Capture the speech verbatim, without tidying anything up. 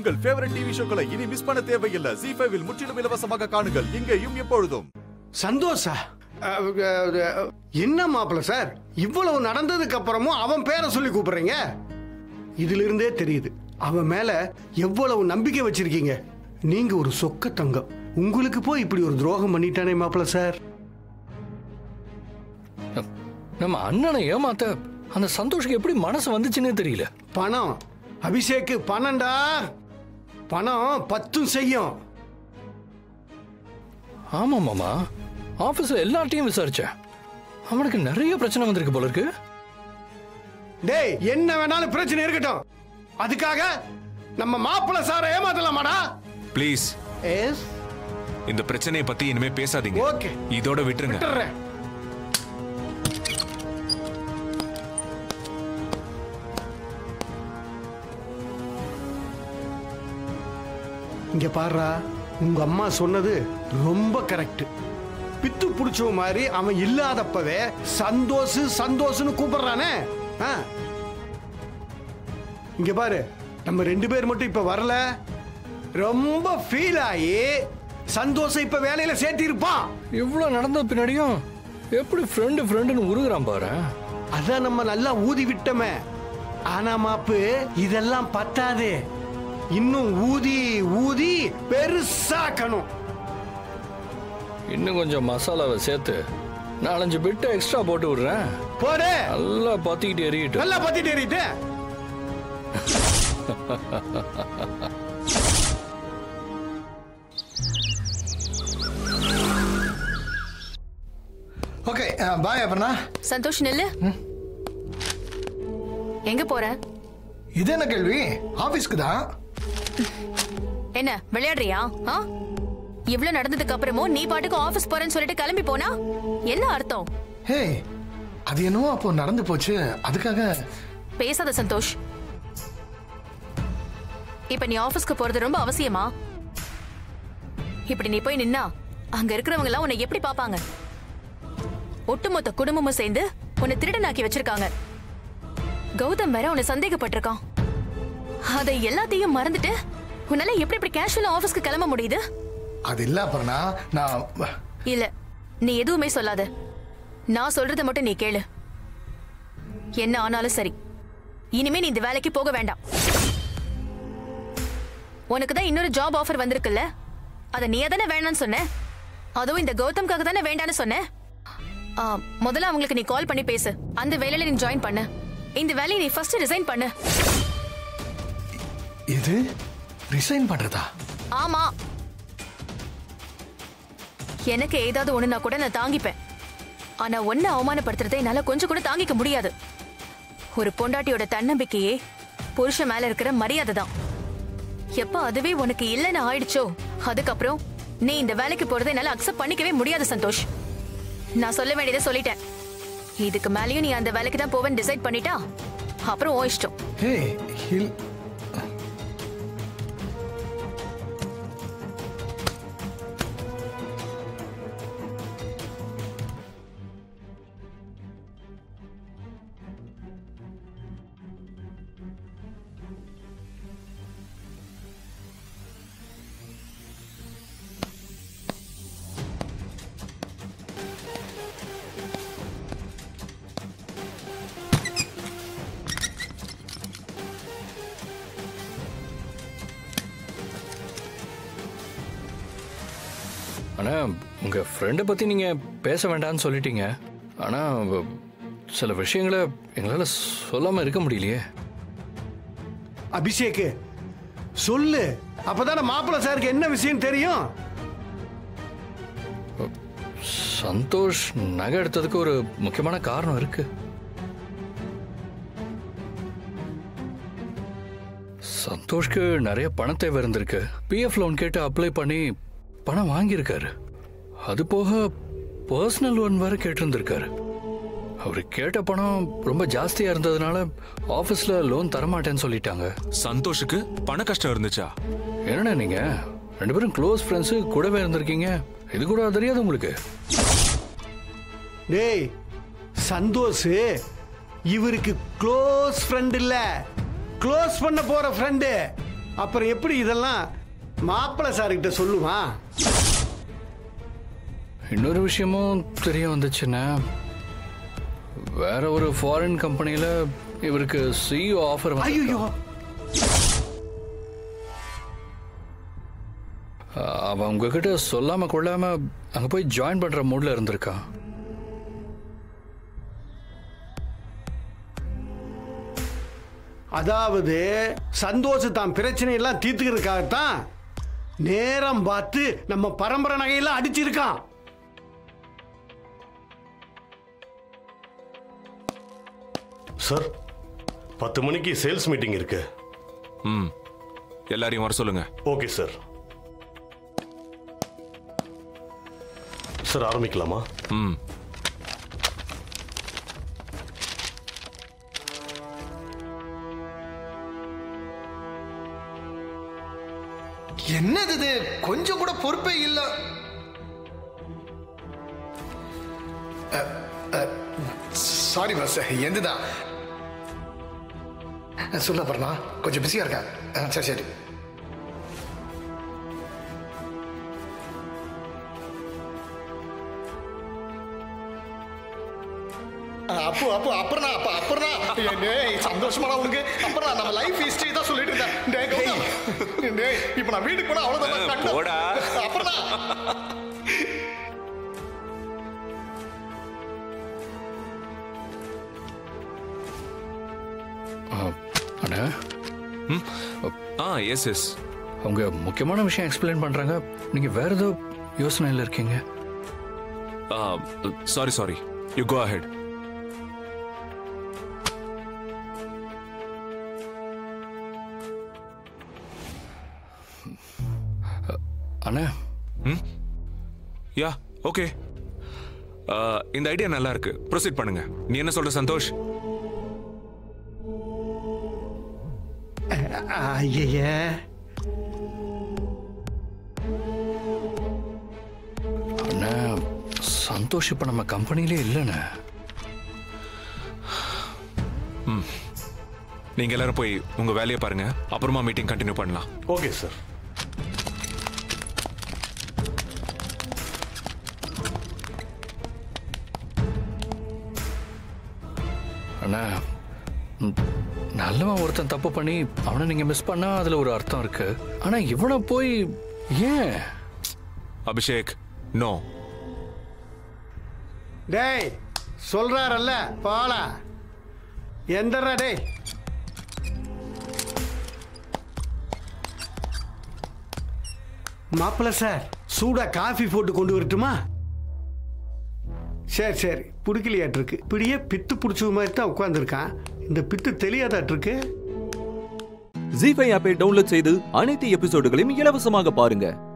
உங்கள் favourite TV ஷோக்களை இனி miss பண்ண தேவையில்லை. ஜீ ஃபைவ் இல் முற்றிலும் இலவசமாக காணுங்கள். இங்கேயும் எப்பொழுதும். சந்தோஷா? என்ன மாப்பிள்ள சார், இவ்வளவு நடந்ததுக்கு அப்புறமும் அவன் பேரை சொல்லி கூப்பிடுறீங்க? இதுல இருந்தே தெரியுது அவன் மேல எவ்வளவு நம்பிக்கை வச்சிருக்கீங்க. நீங்க ஒரு சொக்க தங்கம், உங்களுக்கு போய் இப்படி ஒரு துரோகம் பண்ணிட்டானே மாப்பிள்ள சார். நம்ம அண்ணனை ஏமாத்த அந்த சந்தோஷுக்கு எப்படி மனசு வந்துச்சுன்னே தெரியல. பணம் அபிஷேக், பணம்டா, பணம் பத்தும் செய்யும். ஆமா மாமா, ஆபீஸ்ல எல்லார்ட்டையும் விசாரிச்சேன். அவனுக்கு நிறைய பிரச்சனை வந்திருக்கு போல இருக்கு. டேய், என்ன வேணாலும் பிரச்சனை இருக்கட்டும், அதுக்காக நம்ம மாப்பிள்ள சாரை ஏமாத்தலாமாடா? ப்ளீஸ், எஸ், இந்த பிரச்சனையை பத்தி இனிமே பேசாதீங்க. ஓகே, இதோட விட்டுருங்க. விட்டுறேன். இங்க பாருடா, உங்க அம்மா சொன்னது ரொம்ப கரெக்ட். பித்து புடிச்ச மாதிரி அவன் இல்லாதப்பவே சந்தோஷ் சந்தோஷ்னு கூப்பிடுறானே. இங்க பாரு, நம்ம ரெண்டு பேர் மட்டும் இப்ப வரல, ரொம்ப ஃபீல் ஆகி சந்தோஷம் இப்ப வேலையில சேர்த்திருப்பான். இவ்வளவு நடந்த பின்னாடியும் எப்படி ஃப்ரெண்டு ஃப்ரெண்டுன்னு உருகுறான் பாரு. அதான் நம்ம நல்லா ஊதி விட்டோமே. ஆனா மாப்பு, இதெல்லாம் பத்தாது, இன்னும் ஊதி ஊதி பெருசாக்கணும். இன்னும் கொஞ்சம் மசாலாவை சேர்த்து நாலஞ்சு பிட்டு எக்ஸ்ட்ரா போட்டு விடுறேன். போடு, நல்லா பத்திக்கிட்டு எறியிட்டு. நல்லா பத்திட்டு எறியிட்டு. ஓகே, பாய். அப்புறம்னா சந்தோஷ், நில்லு. எங்க போற? இது என்ன கேள்வி? ஆபீஸ்க்கு தான். என்ன விளையாடுறியா? இவ்வளவு நடந்ததுக்கு அப்புறமும் நீ பாட்டுக்கு ஆபீஸ் போறேன்னு சொல்லிட்டு கிளம்பி போனா என்ன அர்த்தம்? ஹே, அது என்னவோ அப்போ நடந்து போச்சு, அதுக்காக. பேசாத சந்தோஷ். இப்ப நீ ஆபீஸ்க்கு போறது ரொம்ப அவசியமா? இப்படி நீ போய் நின்னா அங்க இருக்கிறவங்க எல்லாம் உன்னை எப்படி பாப்பாங்க? ஒட்டுமொத்த குடும்பமும் சேர்ந்து உன்னை திருடனாக்கி வச்சிருக்காங்க. கௌதம் வேற உன்னை சந்தேகப்பட்டிருக்கான். அதை எல்லாத்தையும் மறந்துட்டு உன்னால எப்படி இப்படி கேஷுவலா ஆபீஸ்க்கு கிளம்ப முடியுது? அது இல்ல அப்புறம்னா, நான் இல்ல, நீ எதுவுமே சொல்லாத. நான் சொல்றத மட்டும் நீ கேளு. என்ன ஆனாலும் சரி, இனிமே நீ இந்த வேலைக்கு போக வேண்டாம். உனக்கு தான் இன்னொரு ஜாப் ஆஃபர் வந்திருக்குல்ல, அத நீ தானே வேண்டாம்னு சொன்ன. அதுவும் இந்த கௌதம்காக தானே வேண்டான்னு சொன்ன. முதல்ல அவங்களுக்கு நீ கால் பண்ணி பேசு. அந்த வேலையில நீ ஜாயின் பண்ணு. இந்த வேலையை நீ ஃபர்ஸ்ட் ரிசைன் பண்ணு. இது ரிசைன் பண்றதா? ஆமா. எனக்கு ஏதாவது ஒண்ணுனா கூட நான் தாங்கிப்பேன். ஆனா ஒன்ன அவமானப்படுத்துறதை என்னால கொஞ்சம் கூட தாங்கிக்க முடியாது. ஒரு பொண்டாட்டியோட தன்னம்பிக்கையே புருஷன் மேல இருக்கிற மரியாதை தான். எப்ப அதுவே உனக்கு இல்லைன்னு ஆயிடுச்சோ, அதுக்கப்புறம் நீ இந்த வேலைக்கு போறதை என்னால அக்செப்ட் பண்ணிக்கவே முடியாது சந்தோஷ். நான் சொல்ல வேண்டியதை சொல்லிட்டேன். இதுக்கு மேலேயும் நீ அந்த வேலைக்கு தான் போவேன்னு டிசைட் பண்ணிட்டா அப்புறம் ஓ இஷ்டம். ஹே, ஹில் ஆனா உங்க ஃப்ரெண்டை பத்தி நீங்க பேச வேண்டாம்னு சொல்லிட்டீங்க. ஆனா சில விஷயங்களை எங்களால சொல்லாம இருக்க முடியலையே. அபிஷேக், சொல்லு, அப்பதான மாப்பிள்ள சாருக்கு என்ன விஷயம் தெரியும். சந்தோஷ் நகை எடுத்ததுக்கு ஒரு முக்கியமான காரணம் இருக்கு. சந்தோஷ்க்கு நிறைய பண தேவை இருந்திருக்கு. பிஎஃப் லோன் கேட்டு அப்ளை பண்ணி பணம் வாங்கியிருக்காரு. அது போக பர்சனல் லோன் வேற கேட்டிருந்திருக்காரு. அவரு கேட்ட பணம் ரொம்ப ஜாஸ்தியா இருந்ததுனால ஆபீஸ்ல லோன் தரமாட்டேன்னு சொல்லிட்டாங்க. சந்தோஷுக்கு பண கஷ்டம் இருந்துச்சா? என்னண்ணா நீங்க ரெண்டு பேரும் க்ளோஸ் ஃப்ரெண்ட்ஸ், கூடவே இருந்திருக்கீங்க, இது கூட தெரியாது உங்களுக்கு? டேய், சந்தோஷ் இவருக்கு க்ளோஸ் ஃப்ரெண்ட் இல்ல, க்ளோஸ் பண்ண போற ஃப்ரெண்டு. அப்புறம் எப்படி இதெல்லாம் மாப்பிள்ளை சார்கிட்ட சொல்லுவான்? இன்னொரு விஷயமும் தெரிய வந்துச்சுன்னா, வேற ஒரு ஃபாரின் கம்பெனியில இவருக்கு சிஇஓ ஆஃபர். ஐயோ, அவன் உங்ககிட்ட சொல்லாம கொள்ளாம அங்க போய் ஜாயின் பண்ற மூட்ல இருந்திருக்கான். அதாவது சந்தோஷ் தான் பிரச்சனை எல்லாம் தீர்த்துக்கிறதுக்காகத்தான் நேரம் பார்த்து நம்ம பரம்பரை நகையெல்லாம் அடிச்சிருக்கான். சார், பத்து மணிக்கு சேல்ஸ் மீட்டிங் இருக்கு. ம், எல்லாரையும் வர சொல்லுங்க. Okay sir. சார், ஆரம்பிக்கலாமா? ம். என்னது இது? கொஞ்சம் கூட பொறுப்பே இல்ல. சாரி பாஸ், எந்துதான் சொல்ல போறா, கொஞ்சம் பிஸியா இருக்கேன். சரி சரி. அப்போ அப்போ அப்புறம் அப்ப அப்புறம் சந்தோஷமான உனக்கு அப்புறம் நம்ம லைஃப் ஹிஸ்டரி தான் சொல்லிட்டு இருந்தேன். இப்ப நான் வீட்டுக்கு போனா அவ்வளவுதான். அப்புறம் அண்ணா, ஆ எஸ் எஸ். அவங்க முக்கியமான விஷயம் எக்ஸ்பிளைன் பண்றாங்க, நீங்க வேற ஏதோ யோசனையில் இருக்கீங்க. Sorry sorry, you go ahead. அண்ணா. ம், யா ஓகே. இந்த ஐடியா நல்லா இருக்கு, ப்ரொசீட் பண்ணுங்க. நீ என்ன சொல்ற சந்தோஷ்? ஐயா, அண்ணா, சந்தோஷ் இப்ப நம்ம கம்பெனிலே இல்லைண்ணே. ம், நீங்க எல்லாரும் போய் உங்க வேலையை பாருங்க, அப்புறமா மீட்டிங் கண்டினியூ பண்ணலாம். Okay sir. அண்ணா, நல்லவன் ஒருத்தன் தப்பு பண்ணி அவனை நீங்க மிஸ் பண்ணா அதுல ஒரு அர்த்தம் இருக்கு. ஆனா இவனை போய் ஏன்? அபிஷேக், நோ. டேய் சொல்றாரல்ல, பாலா எந்தரா டேய். மாப்பிள்ள சார், சூடா காஃபி போட்டு கொண்டு வரட்டுமா? சரி சரி, பிடிக்கலையாட்டிருக்கு. இப்படியே பித்து பிடிச்ச மாதிரி தான் உட்காந்துருக்கான். இந்த பித்து தெரியாதாட்டிருக்கு. ஜீ ஃபைவ் ஆப்பை டவுன்லோட் செய்து அனைத்து எபிசோடுகளையும் இலவசமாக பாருங்க.